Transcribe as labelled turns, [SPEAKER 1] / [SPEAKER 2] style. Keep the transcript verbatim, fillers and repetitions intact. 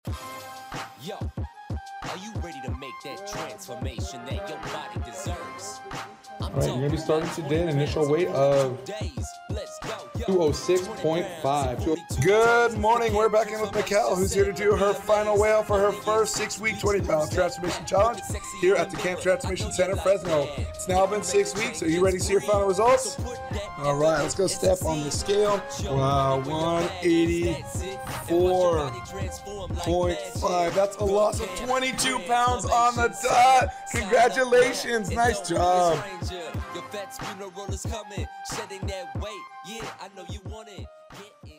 [SPEAKER 1] Yo, are you ready to make that transformation that your body deserves?
[SPEAKER 2] All right, you're gonna be starting today an initial weight of two oh six point five.
[SPEAKER 3] Good morning. We're back in with Mickelle, who's here to do her final weigh out for her first six-week twenty pound transformation challenge here at the Camp Transformation Center, Fresno. It's now been six weeks. Are you ready to see your final results? All right, let's go step on the scale. Wow, one eighty-four point five. That's a loss of twenty-two pounds on the dot. Congratulations. Nice job.
[SPEAKER 1] Your vet's funeral is coming, shedding that weight. Yeah, I know you want it.